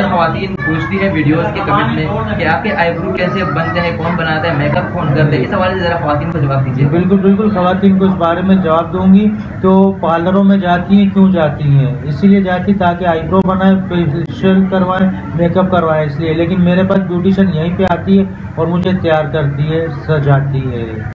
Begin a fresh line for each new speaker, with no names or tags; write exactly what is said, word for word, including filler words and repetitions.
ज्यादा खवातीन पूछती है वीडियोस के कमेंट में कि आपके आईब्रो कैसे बनते हैं, कौन बनाता है, मेकअप कौन करता है, इस हवाले से जरा खवातीन को जवाब दीजिए।
बिल्कुल बिल्कुल खवातीन को इस बारे में जवाब दूंगी। तो पार्लरों में जाती हैं, क्यों जाती हैं? इसीलिए जाती ताकि आईब्रो बनाए, फेशियल करवाएं, मेकअप करवाएं, इसलिए। लेकिन मेरे पास ब्यूटिशियन यहीं पे आती है और मुझे तैयार करती है, सजाती है।